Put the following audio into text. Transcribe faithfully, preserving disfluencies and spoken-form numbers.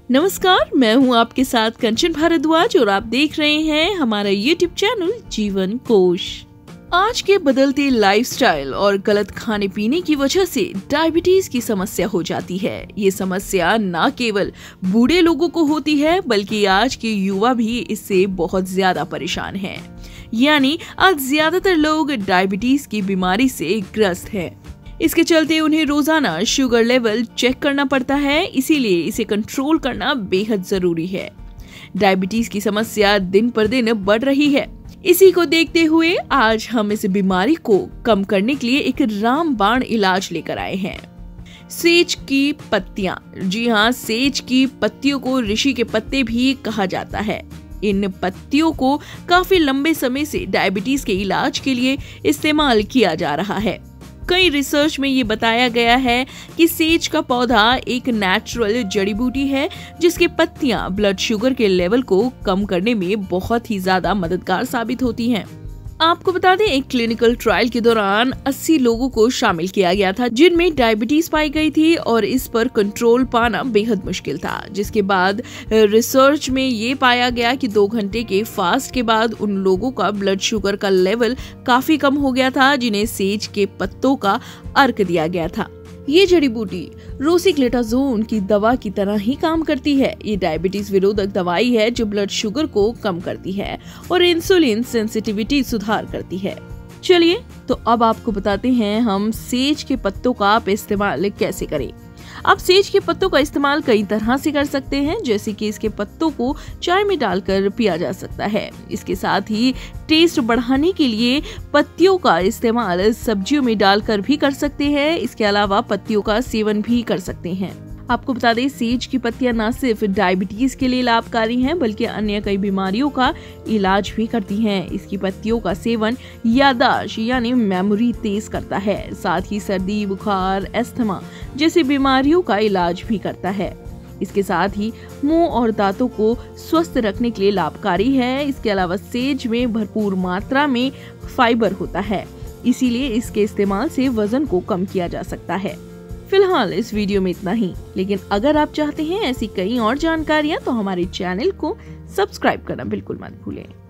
नमस्कार, मैं हूं आपके साथ कंचन भारद्वाज और आप देख रहे हैं हमारा यूट्यूब चैनल जीवन कोश। आज के बदलते लाइफस्टाइल और गलत खाने पीने की वजह से डायबिटीज की समस्या हो जाती है। ये समस्या न केवल बूढ़े लोगों को होती है बल्कि आज के युवा भी इससे बहुत ज्यादा परेशान हैं। यानी आज ज्यादातर लोग डायबिटीज की बीमारी से ग्रस्त हैं। इसके चलते उन्हें रोजाना शुगर लेवल चेक करना पड़ता है, इसीलिए इसे कंट्रोल करना बेहद जरूरी है। डायबिटीज की समस्या दिन पर दिन बढ़ रही है। इसी को देखते हुए आज हम इस बीमारी को कम करने के लिए एक रामबाण इलाज लेकर आए हैं। सेज की पत्तियां। जी हाँ, सेज की पत्तियों को ऋषि के पत्ते भी कहा जाता है। इन पत्तियों को काफी लंबे समय से डायबिटीज के इलाज के लिए इस्तेमाल किया जा रहा है। कई रिसर्च में ये बताया गया है कि सेज का पौधा एक नेचुरल जड़ी बूटी है जिसकी पत्तियां ब्लड शुगर के लेवल को कम करने में बहुत ही ज्यादा मददगार साबित होती हैं। आपको बता दें, एक क्लिनिकल ट्रायल के दौरान अस्सी लोगों को शामिल किया गया था जिनमें डायबिटीज पाई गई थी और इस पर कंट्रोल पाना बेहद मुश्किल था। जिसके बाद रिसर्च में ये पाया गया कि दो घंटे के फास्ट के बाद उन लोगों का ब्लड शुगर का लेवल काफी कम हो गया था जिन्हें सेज के पत्तों का अर्क दिया गया था। ये जड़ी बूटी रोसिग्लुटाजोन की दवा की तरह ही काम करती है। ये डायबिटीज विरोधक दवाई है जो ब्लड शुगर को कम करती है और इंसुलिन सेंसिटिविटी सुधार करती है। चलिए तो अब आपको बताते हैं हम सेज के पत्तों का आप इस्तेमाल कैसे करें। आप सेज के पत्तों का इस्तेमाल कई तरह से कर सकते हैं, जैसे कि इसके पत्तों को चाय में डालकर पिया जा सकता है। इसके साथ ही टेस्ट बढ़ाने के लिए पत्तियों का इस्तेमाल सब्जियों में डालकर भी कर सकते हैं। इसके अलावा पत्तियों का सेवन भी कर सकते हैं। आपको बता दें, सेज की पत्तियां न सिर्फ डायबिटीज के लिए लाभकारी हैं बल्कि अन्य कई बीमारियों का इलाज भी करती हैं। इसकी पत्तियों का सेवन याददाश्त यानी मेमोरी तेज करता है, साथ ही सर्दी, बुखार, अस्थमा जैसी बीमारियों का इलाज भी करता है। इसके साथ ही मुंह और दांतों को स्वस्थ रखने के लिए लाभकारी है। इसके अलावा सेज में भरपूर मात्रा में फाइबर होता है, इसीलिए इसके इस्तेमाल से वजन को कम किया जा सकता है। फिलहाल इस वीडियो में इतना ही, लेकिन अगर आप चाहते हैं ऐसी कई और जानकारियां तो हमारे चैनल को सब्सक्राइब करना बिल्कुल मत भूलें।